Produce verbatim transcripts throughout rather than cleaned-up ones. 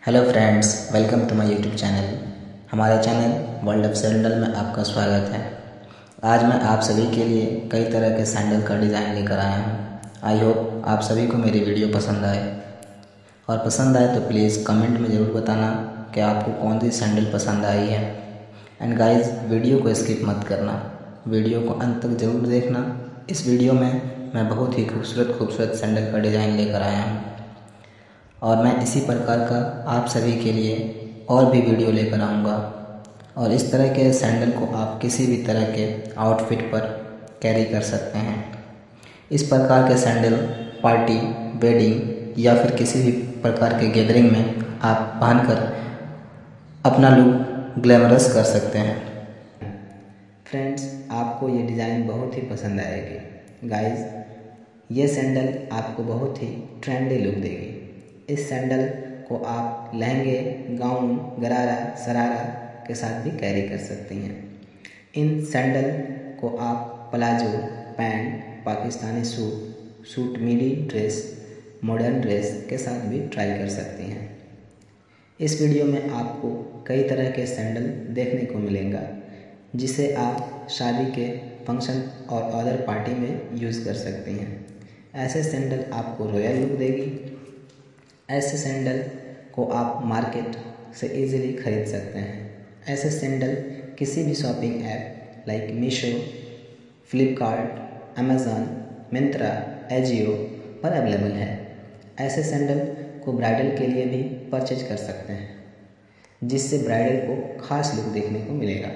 Hello friends, welcome to my YouTube channel. हमारे channel world of sandal में आपका स्वागत है। आज मैं आप सभी के लिए कई तरह के सैंडल का डिज़ाइन लेकर आया हूँ। आई होप आप सभी को मेरी वीडियो पसंद आए, और पसंद आए तो प्लीज़ कमेंट में ज़रूर बताना कि आपको कौन सी सैंडल पसंद आई है। एंड गाइस, वीडियो को स्किप मत करना, वीडियो को अंत तक ज़रूर देखना। इस वीडियो में मैं बहुत ही खूबसूरत खूबसूरत सैंडल का डिज़ाइन लेकर आया हूँ, और मैं इसी प्रकार का आप सभी के लिए और भी वीडियो लेकर आऊँगा। और इस तरह के सैंडल को आप किसी भी तरह के आउटफिट पर कैरी कर सकते हैं। इस प्रकार के सैंडल पार्टी, वेडिंग या फिर किसी भी प्रकार के गैदरिंग में आप पहनकर अपना लुक ग्लैमरस कर सकते हैं। फ्रेंड्स, आपको ये डिज़ाइन बहुत ही पसंद आएगी। गाइस, ये सैंडल आपको बहुत ही ट्रेंडी लुक देगी। इस सैंडल को आप लहंगे, गाउन, गरारा, शरारा के साथ भी कैरी कर सकती हैं। इन सैंडल को आप palazzo, pant, Pakistani suit, suit midi dress, modern dress के साथ भी ट्राई कर सकती हैं। इस वीडियो में आपको कई तरह के सैंडल देखने को मिलेगा, जिसे आप शादी के फंक्शन और अदर पार्टी में यूज़ कर सकती हैं। ऐसे सैंडल आपको रॉयल लुक देगी। ऐसे सैंडल को आप मार्केट से इजीली खरीद सकते हैं। ऐसे सैंडल किसी भी shopping app like Meesho, Flipkart, Amazon, Myntra, Ajio पर अवेलेबल है। ऐसे सैंडल को ब्राइडल के लिए भी परचेज कर सकते हैं, जिससे ब्राइडल को खास लुक देखने को मिलेगा।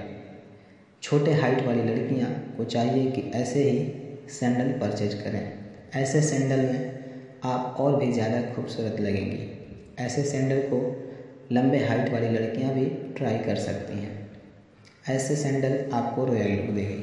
छोटे हाइट वाली लड़कियां को चाहिए कि ऐसे ही सैंडल परचेज करें। ऐसे सैंडल में आप और भी ज़्यादा खूबसूरत लगेंगी। ऐसे सैंडल को लंबे हाइट वाली लड़कियां भी ट्राई कर सकती हैं। ऐसे सैंडल आपको रॉयल लुक देगी।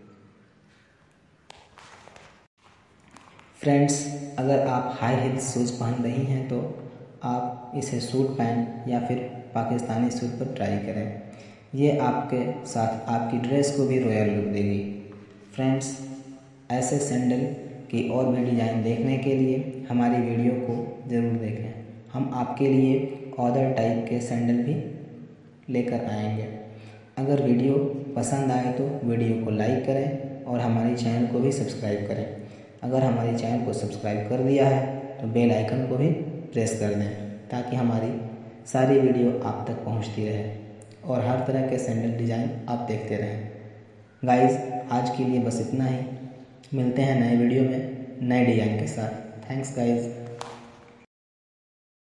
फ्रेंड्स, अगर आप हाई हील्स शूज़ पहन रही हैं तो आप इसे सूट पैंट या फिर पाकिस्तानी सूट पर ट्राई करें। ये आपके साथ आपकी ड्रेस को भी रॉयल लुक देगी। फ्रेंड्स, ऐसे सैंडल की और भी डिज़ाइन देखने के लिए हमारी वीडियो को ज़रूर देखें। हम आपके लिए अदर टाइप के सैंडल भी लेकर आएंगे। अगर वीडियो पसंद आए तो वीडियो को लाइक करें और हमारे चैनल को भी सब्सक्राइब करें। अगर हमारे चैनल को सब्सक्राइब कर दिया है तो बेल आइकन को भी प्रेस कर दें, ताकि हमारी सारी वीडियो आप तक पहुंचती रहे और हर तरह के सैंडल डिज़ाइन आप देखते रहें। गाइस, आज के लिए बस इतना ही। मिलते हैं नए वीडियो में नए डिज़ाइन के साथ। Thanks guys.